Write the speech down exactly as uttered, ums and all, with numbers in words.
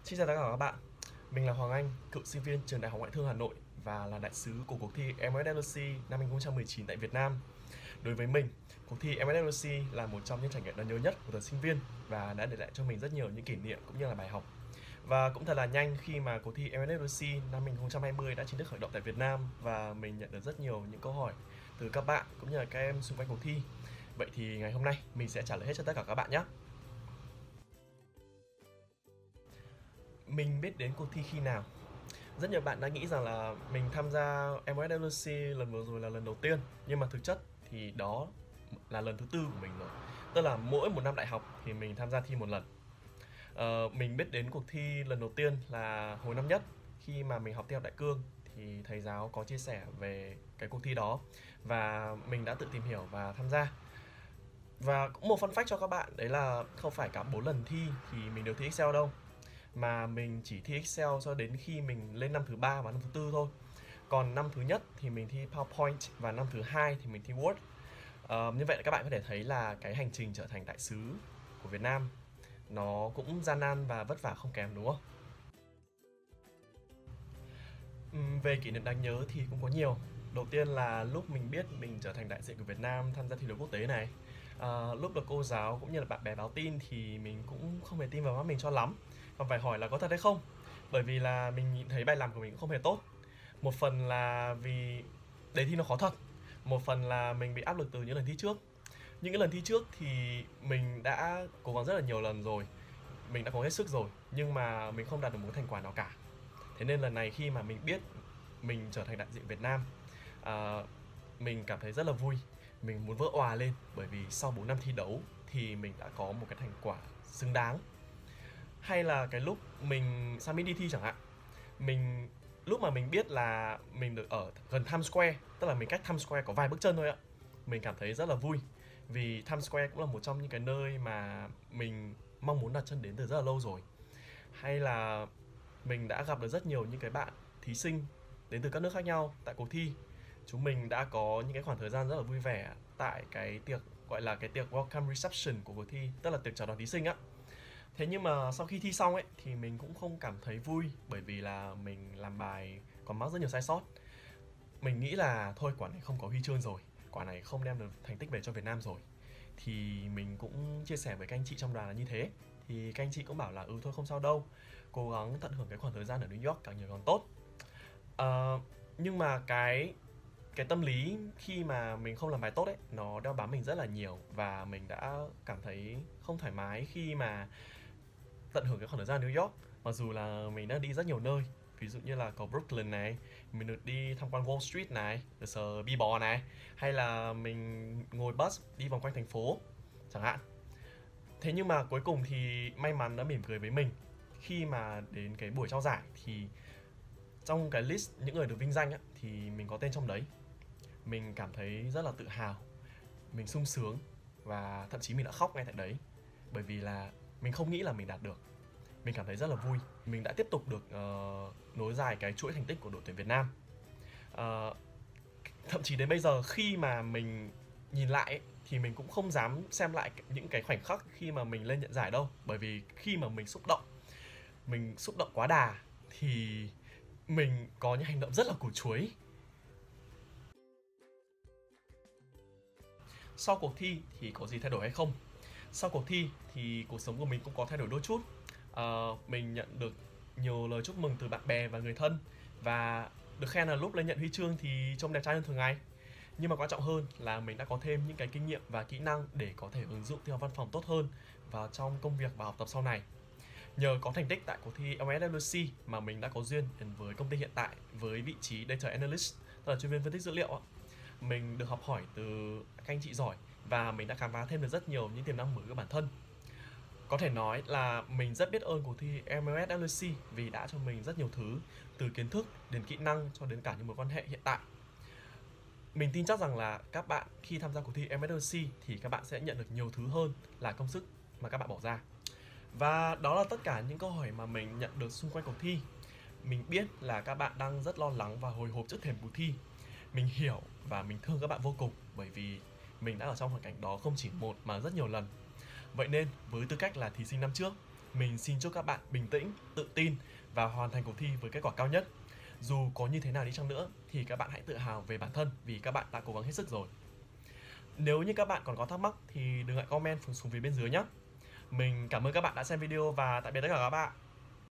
Xin chào tất cả các bạn, mình là Hoàng Anh, cựu sinh viên trường Đại học Ngoại thương Hà Nội và là đại sứ của cuộc thi em ét đê vê xê năm hai không một chín tại Việt Nam. Đối với mình, cuộc thi em ét đê vê xê là một trong những trải nghiệm đáng nhớ nhất của thời sinh viên và đã để lại cho mình rất nhiều những kỷ niệm cũng như là bài học. Và cũng thật là nhanh khi mà cuộc thi em ét đê vê xê năm hai không hai không đã chính thức khởi động tại Việt Nam và mình nhận được rất nhiều những câu hỏi từ các bạn cũng như là các em xung quanh cuộc thi. Vậy thì ngày hôm nay mình sẽ trả lời hết cho tất cả các bạn nhé. Mình biết đến cuộc thi khi nào? Rất nhiều bạn đã nghĩ rằng là mình tham gia em ét đê vê xê lần vừa rồi là lần đầu tiên, nhưng mà thực chất thì đó là lần thứ tư của mình rồi. Tức là mỗi một năm đại học thì mình tham gia thi một lần. Ờ, mình biết đến cuộc thi lần đầu tiên là hồi năm nhất khi mà mình học thi học đại cương thì thầy giáo có chia sẻ về cái cuộc thi đó và mình đã tự tìm hiểu và tham gia. Và cũng một fun fact cho các bạn đấy là không phải cả bốn lần thi thì mình đều thi Excel đâu, mà mình chỉ thi Excel cho đến khi mình lên năm thứ ba và năm thứ tư thôi. Còn năm thứ nhất thì mình thi PowerPoint và năm thứ hai thì mình thi Word. Ờ, như vậy là các bạn có thể thấy là cái hành trình trở thành đại sứ của Việt Nam nó cũng gian nan và vất vả không kém, đúng không? Ừm, về kỷ niệm đáng nhớ thì cũng có nhiều. Đầu tiên là lúc mình biết mình trở thành đại diện của Việt Nam tham gia thi đấu quốc tế này. À, lúc được cô giáo cũng như là bạn bè báo tin thì mình cũng không hề tin vào mắt mình cho lắm. Còn phải hỏi là có thật hay không. Bởi vì là mình nhìn thấy bài làm của mình cũng không hề tốt. Một phần là vì đề thi nó khó thật. Một phần là mình bị áp lực từ những lần thi trước. Những cái lần thi trước thì mình đã cố gắng rất là nhiều lần rồi, mình đã có hết sức rồi, nhưng mà mình không đạt được một thành quả nào cả. Thế nên lần này khi mà mình biết mình trở thành đại diện Việt Nam, à, mình cảm thấy rất là vui. Mình muốn vỡ òa lên bởi vì sau bốn năm thi đấu thì mình đã có một cái thành quả xứng đáng. Hay là cái lúc mình sang Mỹ đi thi chẳng hạn, mình lúc mà mình biết là mình được ở gần Times Square, tức là mình cách Times Square có vài bước chân thôi ạ, mình cảm thấy rất là vui vì Times Square cũng là một trong những cái nơi mà mình mong muốn đặt chân đến từ rất là lâu rồi. Hay là mình đã gặp được rất nhiều những cái bạn thí sinh đến từ các nước khác nhau tại cuộc thi. Chúng mình đã có những cái khoảng thời gian rất là vui vẻ tại cái tiệc gọi là cái tiệc welcome reception của cuộc thi, tức là tiệc chào đón thí sinh á. Thế nhưng mà sau khi thi xong ấy thì mình cũng không cảm thấy vui bởi vì là mình làm bài còn mắc rất nhiều sai sót. Mình nghĩ là thôi, quả này không có huy chương rồi, quả này không đem được thành tích về cho Việt Nam rồi. Thì mình cũng chia sẻ với các anh chị trong đoàn là như thế. Thì các anh chị cũng bảo là ừ thôi không sao đâu, cố gắng tận hưởng cái khoảng thời gian ở New York càng nhiều càng tốt. Ờ, nhưng mà cái cái tâm lý khi mà mình không làm bài tốt ấy nó đeo bám mình rất là nhiều và mình đã cảm thấy không thoải mái khi mà tận hưởng cái khoảng thời gian New York, mặc dù là mình đã đi rất nhiều nơi, ví dụ như là cầu Brooklyn này, mình được đi tham quan Wall Street này, được sờ bi bò này, hay là mình ngồi bus đi vòng quanh thành phố chẳng hạn. Thế nhưng mà cuối cùng thì may mắn đã mỉm cười với mình khi mà đến cái buổi trao giải thì trong cái list những người được vinh danh á, thì mình có tên trong đấy. Mình cảm thấy rất là tự hào, mình sung sướng và thậm chí mình đã khóc ngay tại đấy bởi vì là mình không nghĩ là mình đạt được. Mình cảm thấy rất là vui. Mình đã tiếp tục được uh, nối dài cái chuỗi thành tích của đội tuyển Việt Nam. Uh, thậm chí đến bây giờ khi mà mình nhìn lại ấy, thì mình cũng không dám xem lại những cái khoảnh khắc khi mà mình lên nhận giải đâu, bởi vì khi mà mình xúc động, mình xúc động quá đà thì mình có những hành động rất là củ chuối. Sau cuộc thi thì có gì thay đổi hay không? Sau cuộc thi thì cuộc sống của mình cũng có thay đổi đôi chút. Ờ, mình nhận được nhiều lời chúc mừng từ bạn bè và người thân và được khen là lúc lên nhận huy chương thì trông đẹp trai hơn thường ngày. Nhưng mà quan trọng hơn là mình đã có thêm những cái kinh nghiệm và kỹ năng để có thể ứng dụng theo văn phòng tốt hơn vào trong công việc và học tập sau này. Nhờ có thành tích tại cuộc thi em ét đê vê xê mà mình đã có duyên đến với công ty hiện tại với vị trí Data Analyst, tức là chuyên viên phân tích dữ liệu. Mình được học hỏi từ các anh chị giỏi và mình đã khám phá thêm được rất nhiều những tiềm năng mới của bản thân. Có thể nói là mình rất biết ơn cuộc thi em ét đê vê xê vì đã cho mình rất nhiều thứ, từ kiến thức đến kỹ năng cho đến cả những mối quan hệ hiện tại. Mình tin chắc rằng là các bạn khi tham gia cuộc thi em ét đê vê xê thì các bạn sẽ nhận được nhiều thứ hơn là công sức mà các bạn bỏ ra. Và đó là tất cả những câu hỏi mà mình nhận được xung quanh cuộc thi. Mình biết là các bạn đang rất lo lắng và hồi hộp trước thềm cuộc thi. Mình hiểu và mình thương các bạn vô cùng bởi vì mình đã ở trong hoàn cảnh đó không chỉ một mà rất nhiều lần. Vậy nên với tư cách là thí sinh năm trước, Mình xin chúc các bạn bình tĩnh, tự tin và hoàn thành cuộc thi với kết quả cao nhất. Dù có như thế nào đi chăng nữa thì các bạn hãy tự hào về bản thân vì các bạn đã cố gắng hết sức rồi. Nếu như các bạn còn có thắc mắc thì đừng ngại comment xuống phía bên dưới nhé. Mình cảm ơn các bạn đã xem video và tạm biệt tất cả các bạn.